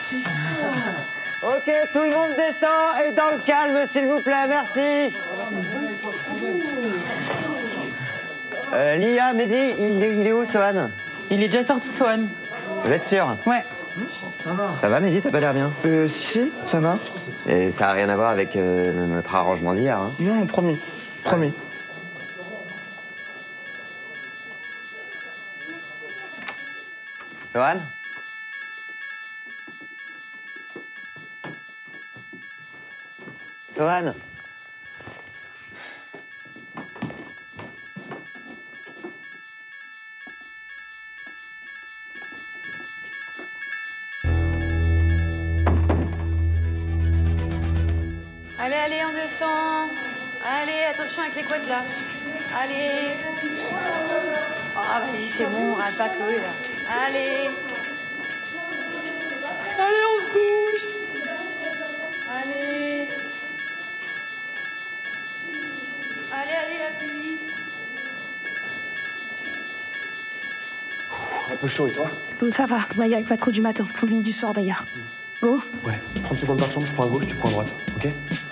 Ok, tout le monde descend et dans le calme, s'il vous plaît, merci. Lia, Mehdi, il est où, Sohan? Il est déjà sorti, Sohan. Vous êtes sûr? Ouais. Ça va. Ça va, Mehdi, t'as pas l'air bien? Si, ça va. Et ça a rien à voir avec notre arrangement d'hier, hein? Non, promis. Promis. Sohan? Sohan? Allez, allez, on descend. Allez, attention avec les couettes là. Allez. Ah, vas-y, c'est bon, on râle pas Chloé là. Allez. Allez, on se bouge. Allez. Allez, allez, va plus vite. Un peu chaud, et toi? Ça va, il n'y a pas trop du matin, ligne du soir d'ailleurs. Go? Ouais, 30 secondes par chambre, je prends à gauche, tu prends à droite, ok?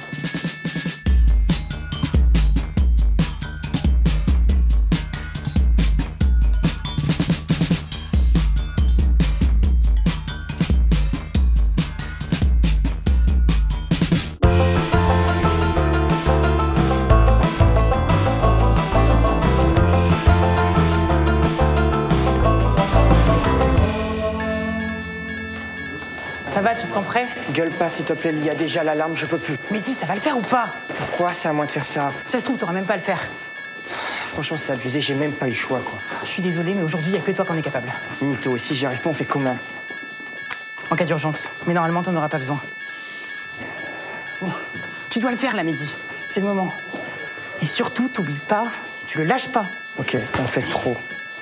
Ça va, tu te sens prêt? Gueule pas, s'il te plaît, il y a déjà l'alarme, je peux plus. Mais dis, ça va le faire ou pas? Pourquoi c'est à moi de faire ça? Ça se trouve, t'auras même pas à le faire. Franchement, c'est abusé, j'ai même pas eu le choix, quoi. Je suis désolée, mais aujourd'hui, il n'y a que toi qui en est capable. Mytho, si j'y arrive pas, on fait comment? En cas d'urgence. Mais normalement, t'en auras pas besoin. Bon, tu dois le faire, là, Mehdi. C'est le moment. Et surtout, t'oublies pas, tu le lâches pas. Ok, t'en fais trop.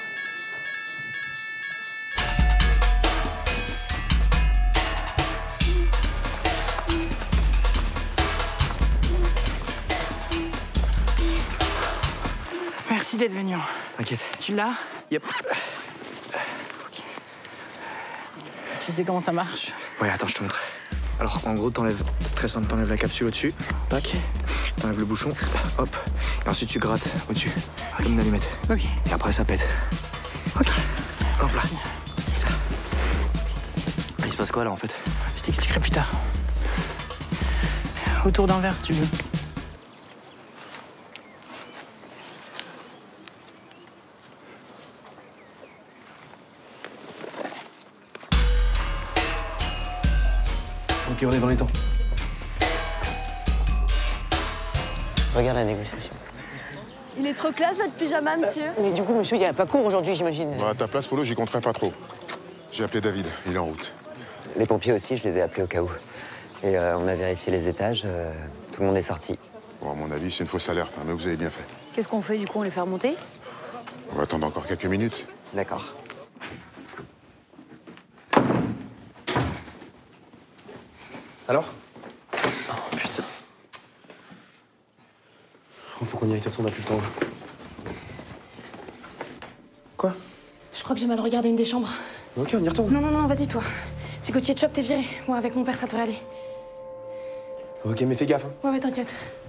Merci d'être venu. T'inquiète. Tu l'as? Yep. Tu sais comment ça marche? Ouais, attends, je te montre. Alors, en gros, t'enlèves stressante, t'enlèves la capsule au-dessus, tac, t'enlèves le bouchon, hop, et ensuite tu grattes au-dessus, comme une allumette. Ok. Et après, ça pète. Ok. Hop là. Ça. Il se passe quoi, là, en fait? Je t'expliquerai plus tard. Autour d'un verre, si tu veux. Ok, on est dans les temps. Regarde la négociation. Il est trop classe votre pyjama, monsieur. Mais du coup, monsieur, il n'y a pas cours aujourd'hui, j'imagine. Bah, à ta place, Polo, j'y compterai pas trop. J'ai appelé David, il est en route. Les pompiers aussi, je les ai appelés au cas où. Et on a vérifié les étages, tout le monde est sorti. Bon, à mon avis, c'est une fausse alerte, hein, mais vous avez bien fait. Qu'est-ce qu'on fait du coup? On les fait remonter? On va attendre encore quelques minutes. D'accord. Alors? Oh, putain. Oh, faut qu'on y aille, de toute façon, on n'a plus le temps. Quoi? Je crois que j'ai mal regardé une des chambres. Ok, on y retourne. Non, non, non, vas-y, toi. Si Gauthier te chope, t'es viré. Moi, avec mon père, ça devrait aller. Ok, mais fais gaffe, hein. Ouais, ouais, t'inquiète.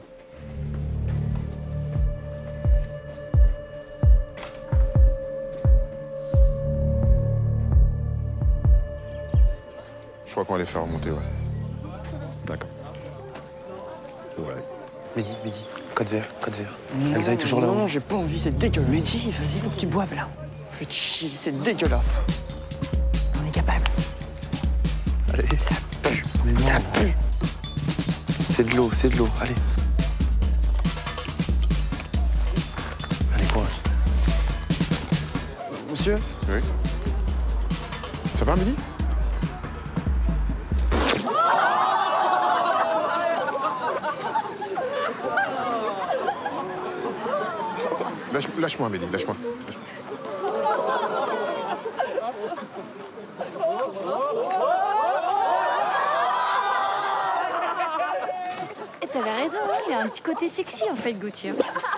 Je crois qu'on va les faire remonter, ouais. D'accord. Ouais. Mehdi, code vert, code vert. Elsa est toujours là. Non, j'ai pas envie, c'est dégueulasse. Mehdi, vas-y, faut que tu boives, là. Fais chier, c'est dégueulasse. On est capable. Allez. Ça pue. Ça pue. C'est de l'eau, allez. Allez, courage. Monsieur? Oui. Ça va, Mehdi? Lâche-moi, Mehdi, lâche-moi. Et t'avais raison, hein, il a un petit côté sexy en fait, Gauthier.